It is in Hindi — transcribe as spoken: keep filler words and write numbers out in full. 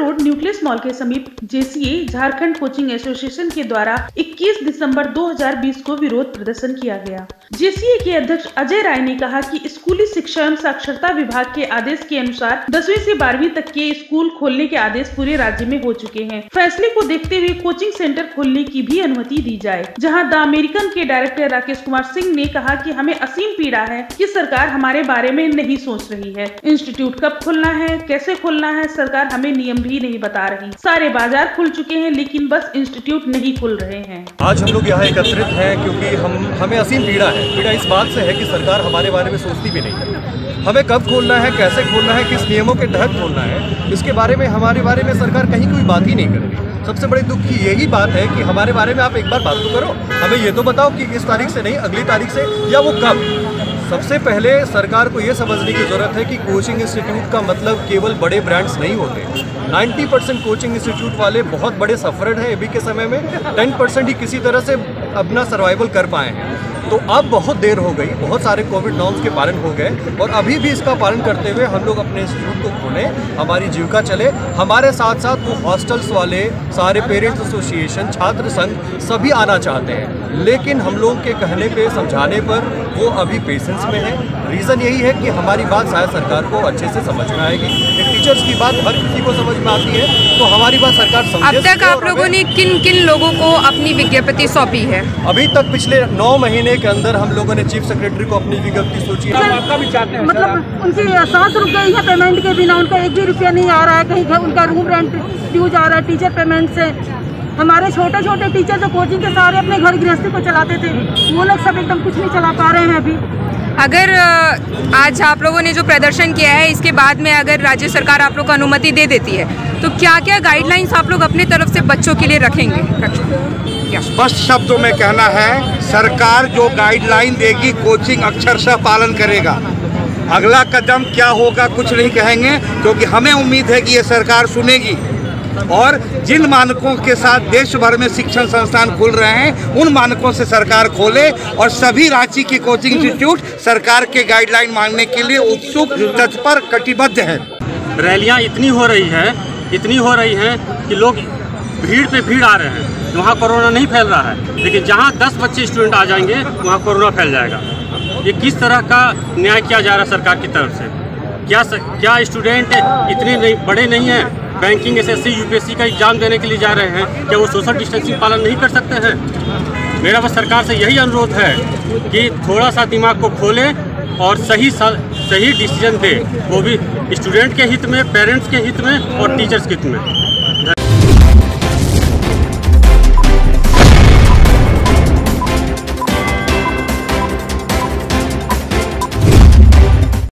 रोड न्यूक्लियस मॉल के समीप जेसीए झारखंड कोचिंग एसोसिएशन के द्वारा इक्कीस दिसंबर दो हज़ार बीस को विरोध प्रदर्शन किया गया। जेसीए के अध्यक्ष अजय राय ने कहा कि स्कूली शिक्षा एवं साक्षरता विभाग के आदेश के अनुसार दसवीं से बारहवीं तक के स्कूल खोलने के आदेश पूरे राज्य में हो चुके हैं। फैसले को देखते हुए कोचिंग सेंटर खोलने की भी अनुमति दी जाए। जहां द अमेरिकन के डायरेक्टर राकेश कुमार सिंह ने कहा कि हमें असीम पीड़ा है कि सरकार हमारे बारे में नहीं सोच रही है। इंस्टीट्यूट कब खोलना है, कैसे खोलना है, सरकार हमें नियम भी नहीं बता रही। सारे बाजार खुल चुके हैं लेकिन बस इंस्टीट्यूट नहीं खुल रहे हैं। आज हम लोग यहाँ एकत्रित हैं क्योंकि हम हमें असीम पीड़ा है। पीड़ा इस बात से है कि सरकार हमारे बारे में सोचती भी नहीं है। हमें कब खोलना है, कैसे खोलना है, किस नियमों के तहत खोलना है, इसके बारे में हमारे बारे में सरकार कहीं कोई बात ही नहीं कर रही। सबसे बड़ी दुख की यही बात है कि हमारे बारे में आप एक बार बात तो करो, हमें ये तो बताओ कि इस तारीख से नहीं, अगली तारीख से, या वो कब। सबसे पहले सरकार को ये समझने की ज़रूरत है कि कोचिंग इंस्टीट्यूट का मतलब केवल बड़े ब्रांड्स नहीं होते। नब्बे परसेंट कोचिंग इंस्टीट्यूट वाले बहुत बड़े सफरड हैं अभी के समय में, दस परसेंट ही किसी तरह से अपना सर्वाइवल कर पाए हैं। तो अब बहुत देर हो गई, बहुत सारे कोविड नॉर्म्स के पालन हो गए और अभी भी इसका पालन करते हुए हम लोग अपने इंस्टीट्यूट को खोलें, हमारी जीविका चले। हमारे साथ साथ वो हॉस्टल्स वाले, सारे पेरेंट्स एसोसिएशन, छात्र संघ सभी आना चाहते हैं, लेकिन हम लोग के कहने पे, समझाने पर वो अभी पेशेंस में है। रीज़न यही है कि हमारी बात शायद सरकार को अच्छे से समझ में आएगी। एक टीचर्स की बात हर किसी को समझ में आती है, तो हमारी बात सरकार समझे। अब तक आप लोगों ने किन किन लोगों को अपनी विज्ञप्ति सौंपी है? अभी तक पिछले नौ महीने के अंदर हम लोगं ने चीफ सेक्रेटरी को अपनी विज्ञप्ति सूची मतलब उनकी सांस रुक गई है पेमेंट के बिना, उनका एक भी रुपया नहीं आ रहा है। कहीं उनका रूम रेंट ड्यूज आ रहा है टीचर पेमेंट से। हमारे छोटे छोटे टीचर जो कोचिंग के सारे अपने घर गृहस्थी को चलाते थे, वो लोग सब एकदम कुछ नहीं चला पा रहे हैं अभी। अगर आज आप लोगों ने जो प्रदर्शन किया है, इसके बाद में अगर राज्य सरकार आप लोग को अनुमति दे देती है, तो क्या क्या गाइडलाइंस आप लोग अपने तरफ से बच्चों के लिए रखेंगे? स्पष्ट शब्दों में कहना है, सरकार जो गाइडलाइन देगी कोचिंग अक्षरशः पालन करेगा। अगला कदम क्या होगा कुछ नहीं कहेंगे, क्योंकि हमें उम्मीद है कि ये सरकार सुनेगी और जिन मानकों के साथ देश भर में शिक्षण संस्थान खुल रहे हैं, उन मानकों से सरकार खोले और सभी राज्य की कोचिंग इंस्टीट्यूट सरकार के गाइडलाइन मानने के लिए उत्सुक, तत्पर, कटिबद्ध है। रैलियां इतनी हो रही है इतनी हो रही हैं कि लोग भीड़ पे भीड़ आ रहे हैं। वहाँ कोरोना नहीं फैल रहा है, लेकिन जहाँ दस बच्चे स्टूडेंट आ जाएंगे वहाँ कोरोना फैल जाएगा। ये किस तरह का न्याय किया जा रहा है सरकार की तरफ से? क्या क्या स्टूडेंट इतने नहीं बड़े नहीं हैं, बैंकिंग, एसएससी, यूपीएससी का एग्जाम देने के लिए जा रहे हैं, क्या वो सोशल डिस्टेंसिंग पालन नहीं कर सकते हैं? मेरा बस सरकार से यही अनुरोध है कि थोड़ा सा दिमाग को खोले और सही सही डिसीजन दे, वो भी स्टूडेंट के हित में, पेरेंट्स के हित में और टीचर्स के हित में।